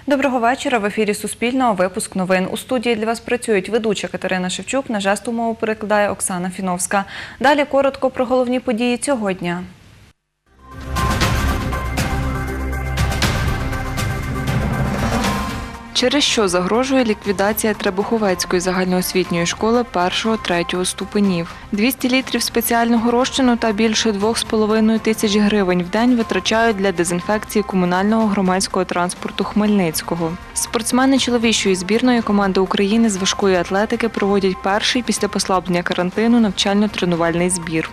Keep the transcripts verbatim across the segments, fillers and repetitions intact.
Доброго вечора. В ефірі Суспільного. Випуск новин. У студії для вас працюють ведуча Катерина Шевчук, на жестову мову перекладає Оксана Фіновська. Далі коротко про головні події цього дня. Через що загрожує ліквідація Требуховецької загальноосвітньої школи першого-третього ступенів. двісті літрів спеціального розчину та більше двох з половиною тисяч гривень в день витрачають для дезінфекції комунального громадського транспорту Хмельницького. Спортсмени чоловічої збірної команди України з важкої атлетики проводять перший після послаблення карантину навчально-тренувальний збір.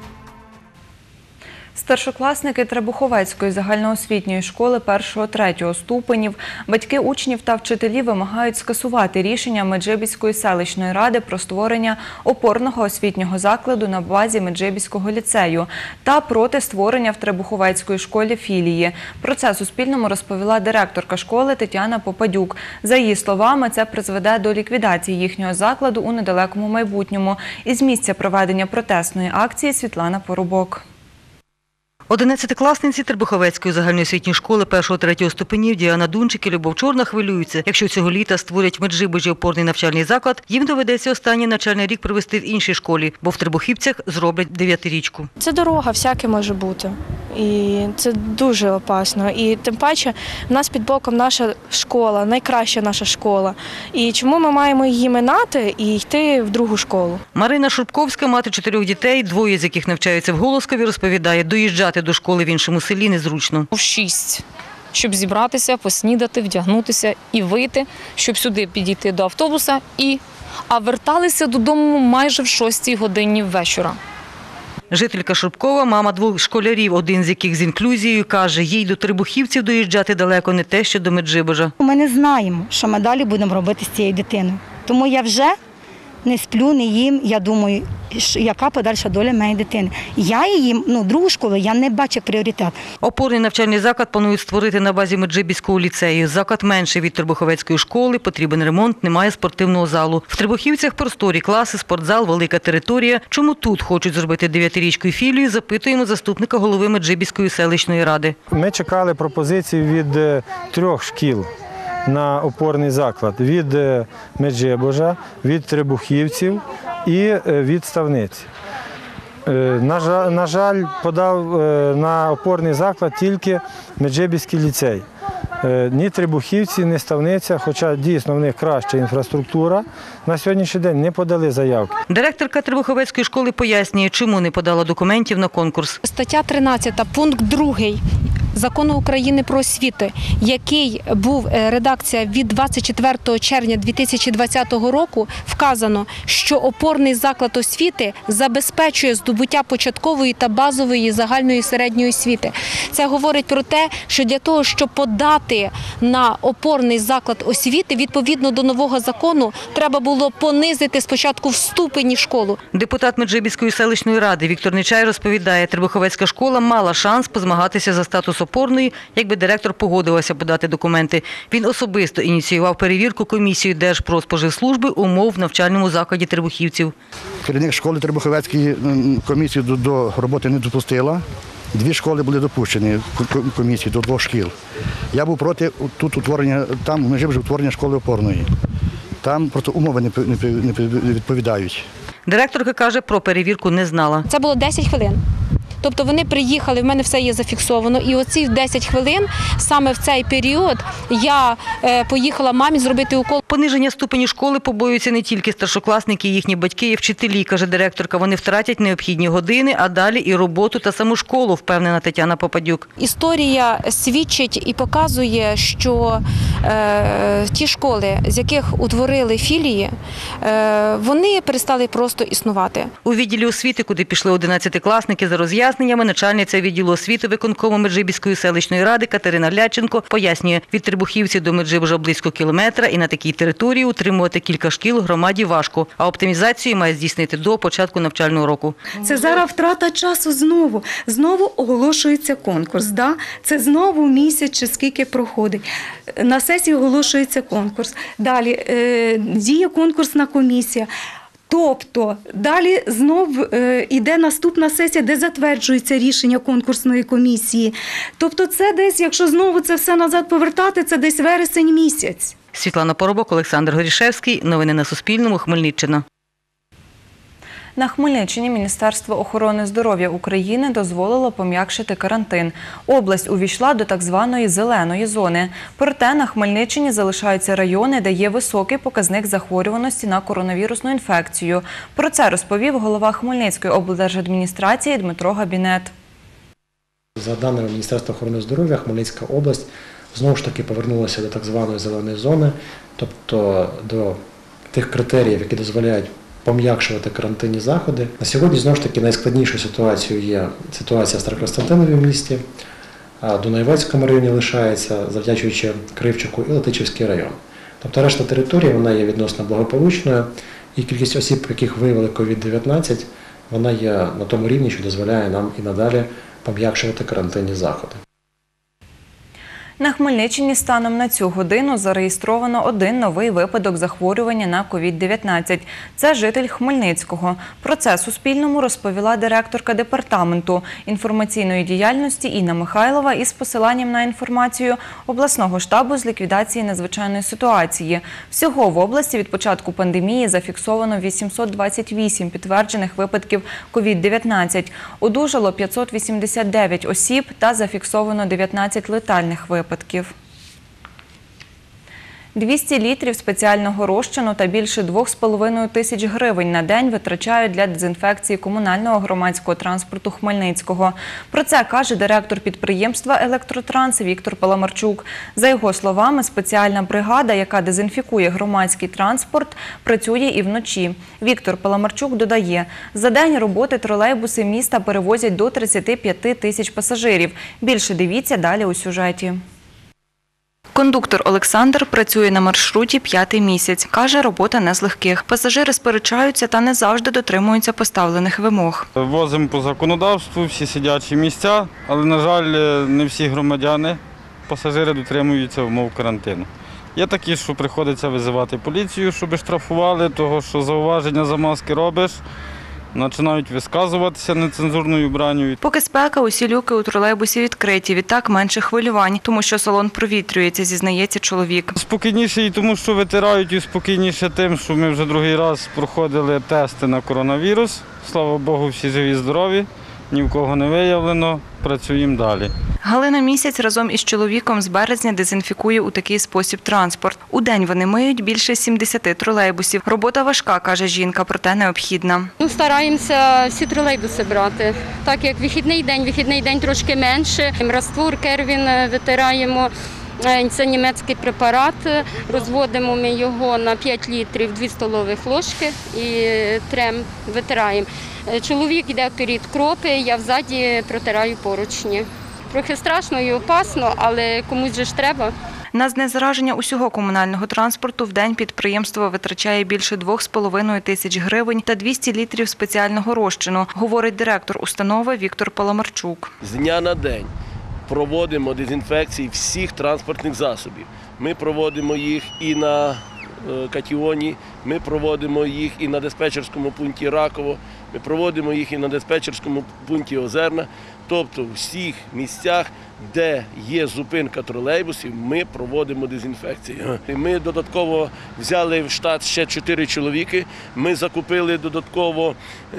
Старшокласники Требуховецької загальноосвітньої школи першого-третього ступенів, батьки учнів та вчителі вимагають скасувати рішення Меджибіської селищної ради про створення опорного освітнього закладу на базі Меджибіського ліцею та проти створення в Требуховецької школі філії. Про це Суспільному розповіла директорка школи Тетяна Попадюк. За її словами, це призведе до ліквідації їхнього закладу у недалекому майбутньому. Із місця проведення протестної акції Світлана Поробок. Одинадцятикласниці Требуховецької загальноосвітньої школи першого-третього ступенів Діана Дунчик і Любов Чорна хвилюються. Якщо цього літа створять в Меджибожі опорний навчальний заклад, їм доведеться останній навчальний рік провести в іншій школі, бо в Требухівцях зроблять дев'ятирічку. Це дорога, всяке може бути. І це дуже опасно. І тим паче в нас під боком наша школа, найкраща наша школа. І чому ми маємо її минати і йти в другу школу? Марина Шурпковська, мати чотирьох дітей, двоє з яких навчаються в Голоскові, розповідає, доїжджати до школи в іншому селі незручно. В шість, щоб зібратися, поснідати, вдягнутися і вийти, щоб сюди підійти до автобуса, і... а верталися додому майже в шостій годині вечора. Жителька Шурпкова, мама двох школярів, один з яких з інклюзією, каже, їй до Требухівців доїжджати далеко не те, що до Меджибожа. Ми не знаємо, що ми далі будемо робити з цією дитиною. Тому я вже не сплю, не їм, я думаю, яка подальша доля моєї дитини. Я її, ну, другу школу, я не бачу як пріоритет. Опорний навчальний заклад планують створити на базі Меджибіського ліцею. Заклад менший від Требуховецької школи, потрібен ремонт, немає спортивного залу. В Требухівцях просторі класи, спортзал, велика територія. Чому тут хочуть зробити дев'ятирічку філію, запитуємо заступника голови Меджибіської селищної ради. Ми чекали пропозиції від трьох шкіл на опорний заклад. Від Меджибожа, від Требухівців і від Ставниці. На жаль, на жаль, подав на опорний заклад тільки Меджибіський ліцей. Ні Требухівці, ні Ставниця, хоча дійсно в них краща інфраструктура, на сьогоднішній день не подали заявки. Директорка Требуховецької школи пояснює, чому не подала документів на конкурс. Стаття тринадцята, пункт другий Закону України про освіту, який був редакція від двадцять четвертого червня дві тисячі двадцятого року, вказано, що опорний заклад освіти забезпечує здобуття початкової та базової загальної середньої освіти. Це говорить про те, що для того, щоб подати на опорний заклад освіти, відповідно до нового закону, треба було понизити спочатку в ступені школу. Депутат Меджибіської селищної ради Віктор Нечай розповідає, Требуховецька школа мала шанс позмагатися за статус опорної, якби директор погодилася подати документи. Він особисто ініціював перевірку комісією Держпродспоживслужби умов в навчальному закладі Требухівців. Керівник школи Требуховецької комісію до роботи не допустила. Дві школи були допущені комісії до двох шкіл. Я був проти тут утворення, там в Меджибожі утворення школи опорної. Там просто умови не відповідають. Директорка каже, про перевірку не знала. Це було десять хвилин. Тобто вони приїхали, в мене все є зафіксовано, і оці десять хвилин, саме в цей період, я е, поїхала мамі зробити укол. Пониження ступені школи побоюються не тільки старшокласники, їхні батьки і вчителі, каже директорка. Вони втратять необхідні години, а далі і роботу та саму школу, впевнена Тетяна Попадюк. Історія свідчить і показує, що е, ті школи, з яких утворили філії, е, вони перестали просто існувати. У відділі освіти, куди пішли одинадцятикласники за роз'яснення, начальниця відділу освіти виконкому Меджибіської селищної ради Катерина Ляченко пояснює, від Требухівців до Меджибожа близько кілометра і на такій території утримувати кілька шкіл громаді важко, а оптимізацію має здійснити до початку навчального року. Це зараз втрата часу знову. Знову оголошується конкурс. Да? Це знову місяць чи скільки проходить. На сесії оголошується конкурс. Далі е, діє конкурсна комісія. Тобто далі знов е, іде наступна сесія, де затверджується рішення конкурсної комісії. Тобто це десь, якщо знову це все назад повертати, це десь вересень місяць. Світлана Поробок, Олександр Горішевський. Новини на Суспільному. Хмельниччина. На Хмельниччині Міністерство охорони здоров'я України дозволило пом'якшити карантин. Область увійшла до так званої «зеленої зони». Проте на Хмельниччині залишаються райони, де є високий показник захворюваності на коронавірусну інфекцію. Про це розповів голова Хмельницької облдержадміністрації Дмитро Габінет. За даними Міністерства охорони здоров'я, Хмельницька область знову ж таки повернулася до так званої «зеленої зони», тобто до тих критеріїв, які дозволяють пом'якшувати карантинні заходи. На сьогодні, знову ж таки, найскладнішою ситуацією є ситуація в Старокостянтинові місті, а в Дунаєвецькому районі лишається, завдячуючи Кривчику, і Летичівський район. Тобто решта території, вона є відносно благополучною, і кількість осіб, яких виявили ковід дев'ятнадцять, вона є на тому рівні, що дозволяє нам і надалі пом'якшувати карантинні заходи. На Хмельниччині станом на цю годину зареєстровано один новий випадок захворювання на ковід дев'ятнадцять. Це житель Хмельницького. Про це Суспільному розповіла директорка департаменту інформаційної діяльності Інна Михайлова із посиланням на інформацію обласного штабу з ліквідації надзвичайної ситуації. Всього в області від початку пандемії зафіксовано вісімсот двадцять вісім підтверджених випадків ковід дев'ятнадцять. Одужало п'ятсот вісімдесят дев'ять осіб та зафіксовано дев'ятнадцять летальних випадків. двісті літрів спеціального розчину та більше двох з половиною тисяч гривень на день витрачають для дезінфекції комунального громадського транспорту Хмельницького. Про це каже директор підприємства «Електротранс» Віктор Паламарчук. За його словами, спеціальна бригада, яка дезінфікує громадський транспорт, працює і вночі. Віктор Паламарчук додає, за день роботи тролейбуси міста перевозять до тридцяти п'яти тисяч пасажирів. Більше дивіться далі у сюжеті. Кондуктор Олександр працює на маршруті п'ятий місяць. Каже, робота не з легких. Пасажири сперечаються та не завжди дотримуються поставлених вимог. Возимо по законодавству всі сидячі місця, але, на жаль, не всі громадяни, пасажири дотримуються умов карантину. Є такі, що приходиться визивати поліцію, щоб штрафували, того, що зауваження за маски робиш. Починають висказуватися нецензурною бранню. Поки спека, усі люки у тролейбусі відкриті, відтак менше хвилювань, тому що салон провітрюється, зізнається чоловік. Спокійніше і тому, що витирають, і спокійніше тим, що ми вже другий раз проходили тести на коронавірус. Слава Богу, всі живі, здорові, ні в кого не виявлено, працюємо далі. Галина Місяць разом із чоловіком з березня дезінфікує у такий спосіб транспорт. У день вони миють більше сімдесяти тролейбусів. Робота важка, каже жінка, проте необхідна. Ну, стараємося всі тролейбуси брати. Так як вихідний день, вихідний день трошки менше. Раствор Кервін витираємо. Це німецький препарат. Розводимо ми його на п'ять літрів, дві столових ложки і трем витираємо. Чоловік йде вперед кропи, я взаді протираю поручні. Трохи страшно і опасно, але комусь же ж треба. На знезараження усього комунального транспорту в день підприємство витрачає більше двох з половиною тисяч гривень та двісті літрів спеціального розчину, говорить директор установи Віктор Паламарчук. З дня на день проводимо дезінфекції всіх транспортних засобів. Ми проводимо їх і на Катіоні, ми проводимо їх і на диспетчерському пункті Раково, ми проводимо їх і на диспетчерському пункті Озерна. Тобто в всіх місцях, де є зупинка тролейбусів, ми проводимо дезінфекцію. Ми додатково взяли в штат ще чотири чоловіки, ми закупили додатково,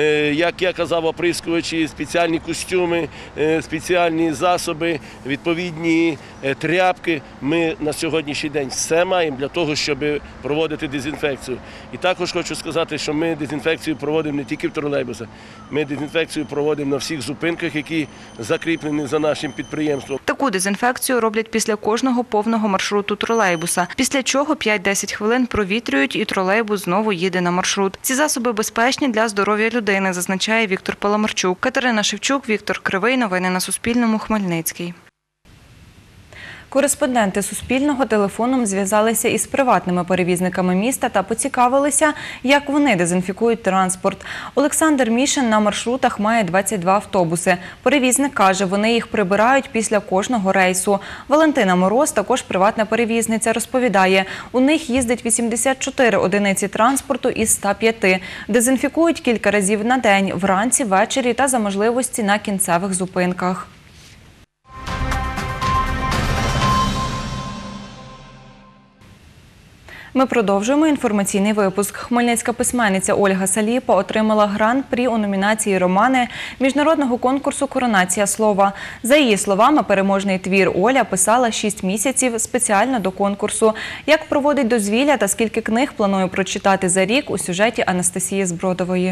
як я казав, оприскувачі, спеціальні костюми, спеціальні засоби, відповідні тряпки. Ми на сьогоднішній день все маємо для того, щоб проводити дезінфекцію. І також хочу сказати, що ми дезінфекцію проводимо не тільки в тролейбусах, ми дезінфекцію проводимо на всіх зупинках, які закріплені за нашим підприємством. Таку дезінфекцію роблять після кожного повного маршруту тролейбуса, після чого п'ять-десять хвилин провітрюють і тролейбус знову їде на маршрут. Ці засоби безпечні для здоров'я людини, зазначає Віктор Паламарчук. Катерина Шевчук, Віктор Кривий. Новини на Суспільному. Хмельницький. Кореспонденти Суспільного телефоном зв'язалися із приватними перевізниками міста та поцікавилися, як вони дезінфікують транспорт. Олександр Мішин на маршрутах має двадцять два автобуси. Перевізник каже, вони їх прибирають після кожного рейсу. Валентина Мороз, також приватна перевізниця, розповідає, у них їздить вісімдесят чотири одиниці транспорту із ста п'яти. Дезінфікують кілька разів на день – вранці, ввечері та за можливості на кінцевих зупинках. Ми продовжуємо інформаційний випуск. Хмельницька письменниця Ольга Саліпа отримала гран-прі у номінації «Романи» міжнародного конкурсу «Коронація слова». За її словами, переможний твір Оля писала шість місяців спеціально до конкурсу. Як проводить дозвілля та скільки книг планує прочитати за рік – у сюжеті Анастасії Збродової.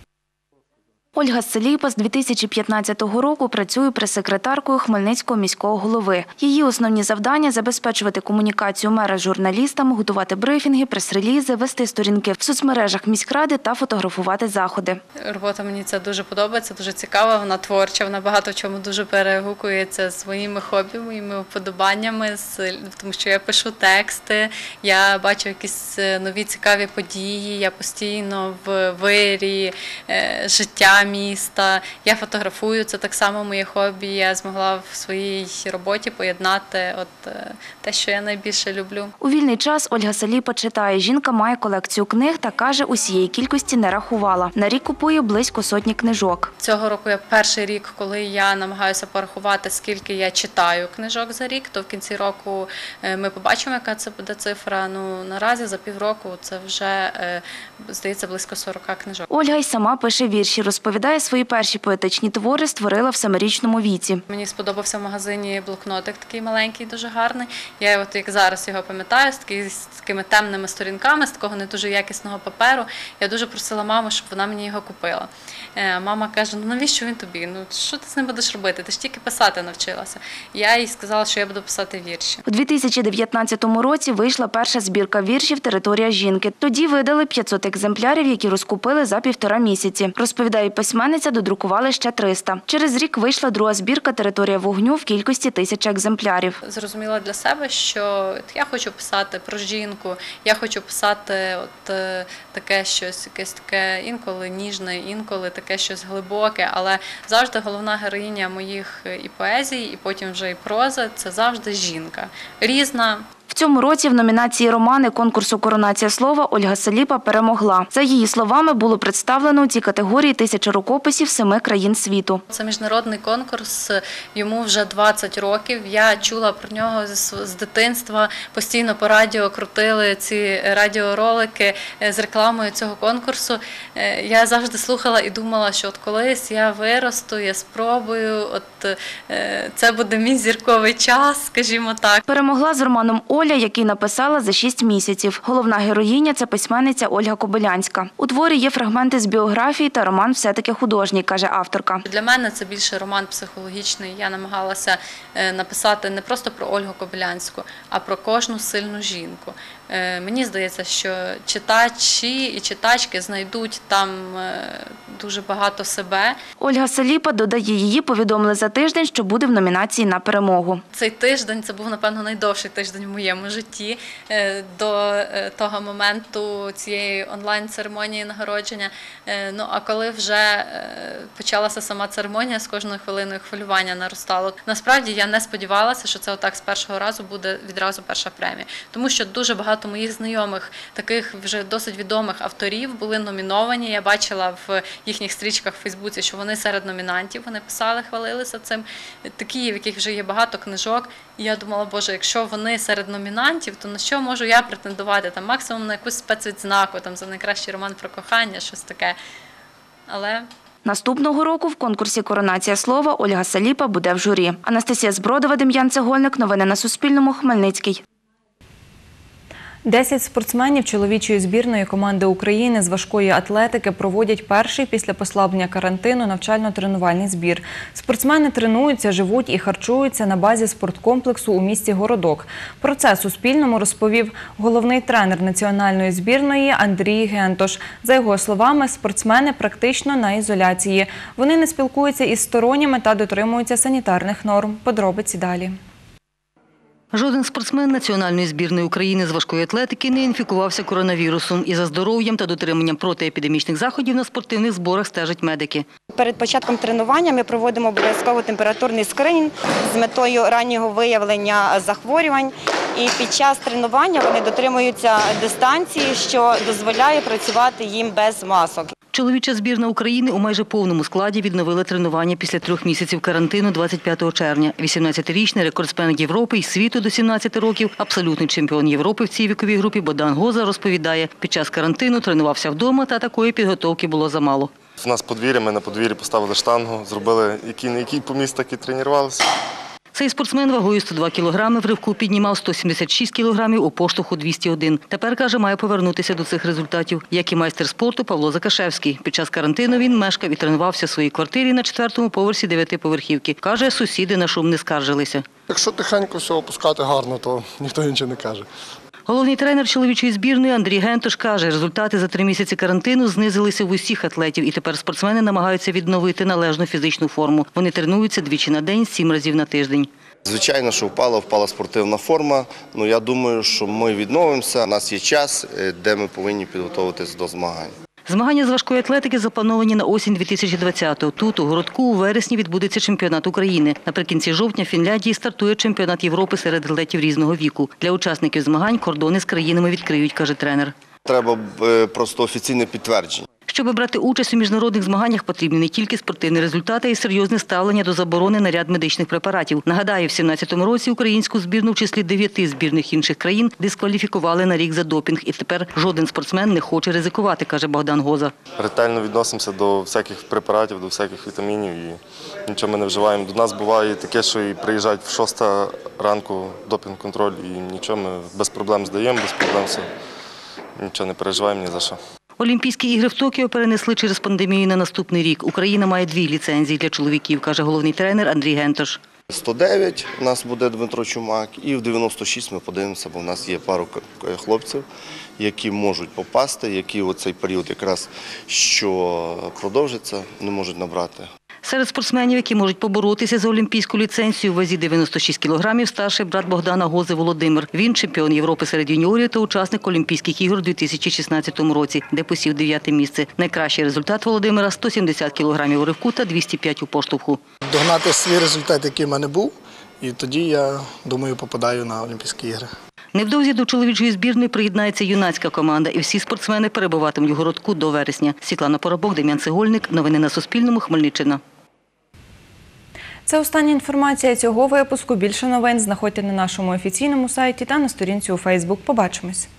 Ольга Саліпа з дві тисячі п'ятнадцятого року працює прес-секретаркою Хмельницького міського голови. Її основні завдання – забезпечувати комунікацію мера з журналістами, готувати брифінги, прес-релізи, вести сторінки в соцмережах міськради та фотографувати заходи. Робота мені це дуже подобається, дуже цікава, вона творча, вона багато в чому дуже перегукується своїми хобі, моїми вподобаннями, тому що я пишу тексти, я бачу якісь нові цікаві події, я постійно в вирі життя міста, я фотографую, це так само моє хобі, я змогла в своїй роботі поєднати от те, що я найбільше люблю. У вільний час Ольга Саліпа читає. Жінка має колекцію книг та каже, усієї кількості не рахувала. На рік купує близько сотні книжок. Цього року я перший рік, коли я намагаюся порахувати, скільки я читаю книжок за рік, то в кінці року ми побачимо, яка це буде цифра. Ну, наразі за півроку це вже, здається, близько сорока книжок. Ольга й сама пише вірші. Розповідає, свої перші поетичні твори створила в семирічному віці. Мені сподобався в магазині блокнотик такий маленький, дуже гарний. Я от як зараз його пам'ятаю, з, такий, з такими темними сторінками, з такого не дуже якісного паперу. Я дуже просила маму, щоб вона мені його купила. Мама каже, ну навіщо він тобі? Ну що ти з ним будеш робити? Ти ж тільки писати навчилася. Я їй сказала, що я буду писати вірші. У дві тисячі дев'ятнадцятому році вийшла перша збірка віршів «Територія жінки». Тоді видали п'ятсот екземплярів, які розкупили за півтора місяці. Розповідає письменниця, додрукували ще триста. Через рік вийшла друга збірка «Територія вогню» в кількості тисячі екземплярів. Зрозуміла для себе, що я хочу писати про жінку, я хочу писати от таке щось, якесь таке інколи ніжне, інколи таке щось глибоке, але завжди головна героїня моїх і поезій, і потім вже і прози – це завжди жінка. Різна. В цьому році в номінації «Романи» конкурсу «Коронація слова» Ольга Саліпа перемогла. За її словами, було представлено у цій категорії тисячу рукописів семи країн світу. Це міжнародний конкурс, йому вже двадцять років. Я чула про нього з дитинства, постійно по радіо крутили ці радіоролики з рекламою цього конкурсу. Я завжди слухала і думала, що от колись я виросту, я спробую, от це буде мій зірковий час, скажімо так. Перемогла з романом «Оля», який написала за шість місяців. Головна героїня – це письменниця Ольга Кобилянська. У творі є фрагменти з біографії та роман все-таки художній, каже авторка. Для мене це більше роман психологічний. Я намагалася написати не просто про Ольгу Кобилянську, а про кожну сильну жінку. Мені здається, що читачі і читачки знайдуть там дуже багато себе. Ольга Саліпа додає, її повідомили за тиждень, що буде в номінації на перемогу. Цей тиждень – це був, напевно, найдовший тиждень в моєму житті до того моменту цієї онлайн-церемонії нагородження. Ну, а коли вже почалася сама церемонія, з кожною хвилиною хвилювання наростало. Насправді, я не сподівалася, що це отак з першого разу буде відразу перша премія. Тому що дуже багато моїх знайомих, таких вже досить відомих авторів були номіновані. Я бачила в їхніх стрічках в Фейсбуці, що вони серед номінантів, вони писали, хвалилися цим. Такі, в яких вже є багато книжок. І я думала, боже, якщо вони серед номінантів, то на що можу я претендувати? Там максимум на якусь спецвідзнаку, там за найкращий роман про кохання, щось таке. Але... Наступного року в конкурсі «Коронація слова» Ольга Саліпа буде в журі. Анастасія Збродова, Дем'ян Цегольник. Новини на Суспільному. Хмельницький. Десять спортсменів чоловічої збірної команди України з важкої атлетики проводять перший після послаблення карантину навчально-тренувальний збір. Спортсмени тренуються, живуть і харчуються на базі спорткомплексу у місті Городок. Про це Суспільному розповів головний тренер національної збірної Андрій Гентош. За його словами, спортсмени практично на ізоляції. Вони не спілкуються із сторонніми та дотримуються санітарних норм. Подробиці далі. Жоден спортсмен національної збірної України з важкої атлетики не інфікувався коронавірусом. І за здоров'ям та дотриманням протиепідемічних заходів на спортивних зборах стежать медики. Перед початком тренування ми проводимо обов'язково температурний скринінг з метою раннього виявлення захворювань. І під час тренування вони дотримуються дистанції, що дозволяє працювати їм без масок. Чоловіча збірна України у майже повному складі відновила тренування після трьох місяців карантину двадцять п'ятого червня. вісімнадцятирічний рекордсмен Європи і світу до сімнадцяти років, абсолютний чемпіон Європи в цій віковій групі Богдан Гоза розповідає, під час карантину тренувався вдома, та такої підготовки було замало. У нас подвір'я, ми на подвір'ї поставили штангу, зробили який не який поміст, так і тренувалися. Цей спортсмен вагою сто два кілограми в ривку піднімав сто сімдесят шість кілограмів, у поштовху двісті один. Тепер, каже, має повернутися до цих результатів. Як і майстер спорту Павло Закашевський. Під час карантину він мешкав і тренувався в своїй квартирі на четвертому поверсі дев'ятиповерхівки. Каже, сусіди на шум не скаржилися. Якщо тихенько все опускати гарно, то ніхто нічого не каже. Головний тренер чоловічої збірної Андрій Гентош каже, результати за три місяці карантину знизилися в усіх атлетів, і тепер спортсмени намагаються відновити належну фізичну форму. Вони тренуються двічі на день, сім разів на тиждень. Звичайно, що впала, впала спортивна форма. Ну, я думаю, що ми відновимося. У нас є час, де ми повинні підготуватися до змагань. Змагання з важкої атлетики заплановані на осінь дві тисячі двадцятого. Тут, у Городку, у вересні відбудеться чемпіонат України. Наприкінці жовтня в Фінляндії стартує чемпіонат Європи серед атлетів різного віку. Для учасників змагань кордони з країнами відкриють, каже тренер. Треба просто офіційне підтвердження. Щоб брати участь у міжнародних змаганнях, потрібні не тільки спортивні результати, а й серйозне ставлення до заборони на ряд медичних препаратів. Нагадаю, в сімнадцятому році українську збірну в числі дев'яти збірних інших країн дискваліфікували на рік за допінг. І тепер жоден спортсмен не хоче ризикувати, каже Богдан Гоза. Ретельно відносимося до всяких препаратів, до всяких вітамінів і нічого ми не вживаємо. До нас буває таке, що і приїжджають в шоста ранку допінг-контроль і нічого, ми без проблем здаємо, без проблем все. Нічого не переживаємо ні за що. Олімпійські ігри в Токіо перенесли через пандемію на наступний рік. Україна має дві ліцензії для чоловіків, каже головний тренер Андрій Гентош. сто дев'ять у нас буде Дмитро Чумак, і в дев'яносто шість ми подивимося, бо в нас є пару хлопців, які можуть попасти, які у цей період якраз, що продовжиться, не можуть набрати. Серед спортсменів, які можуть поборотися за олімпійську ліцензію, у вазі дев'яносто шість кілограмів, старший брат Богдана Гози Володимир. Він чемпіон Європи серед юніорів та учасник Олімпійських ігор у дві тисячі шістнадцятому році, де посів дев'яте місце. Найкращий результат Володимира – сто сімдесят кілограмів у ривку та двісті п'ять у поштовху. Догнати свій результат, який в мене був, і тоді, я думаю, попадаю на Олімпійські ігри. Невдовзі до чоловічої збірної приєднається юнацька команда, і всі спортсмени перебуватимуть у Городку до вересня. Світлана Поробок, Дем'ян Цегольник. Новини на Суспільному. Хмельниччина. Це остання інформація цього випуску. Більше новин знаходьте на нашому офіційному сайті та на сторінці у Фейсбук. Побачимось.